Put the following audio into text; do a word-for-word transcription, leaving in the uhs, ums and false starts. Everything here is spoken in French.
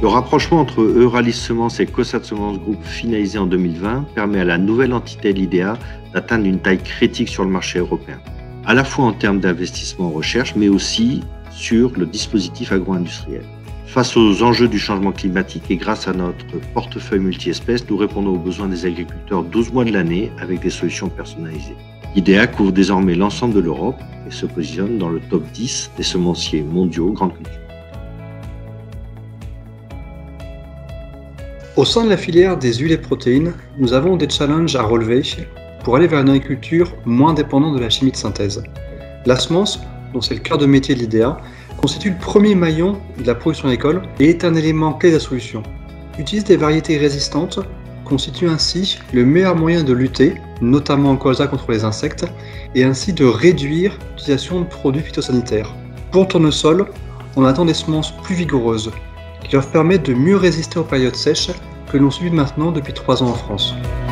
Le rapprochement entre Euralis Semences et Cossat Semences Group finalisé en deux mille vingt permet à la nouvelle entité Lidea d'atteindre une taille critique sur le marché européen, à la fois en termes d'investissement en recherche, mais aussi sur le dispositif agro-industriel. Face aux enjeux du changement climatique et grâce à notre portefeuille multi-espèces, nous répondons aux besoins des agriculteurs douze mois de l'année avec des solutions personnalisées. Lidea couvre désormais l'ensemble de l'Europe et se positionne dans le top dix des semenciers mondiaux grande culture. Au sein de la filière des huiles et protéines, nous avons des challenges à relever pour aller vers une agriculture moins dépendante de la chimie de synthèse. La semence, dont c'est le cœur de métier de Lidea, constitue le premier maillon de la production agricole et est un élément clé de la solution. Utiliser des variétés résistantes constitue ainsi le meilleur moyen de lutter, notamment en colza contre les insectes, et ainsi de réduire l'utilisation de produits phytosanitaires. Pour le tournesol, on attend des semences plus vigoureuses, qui leur permettent de mieux résister aux périodes sèches que l'on subit maintenant depuis trois ans en France.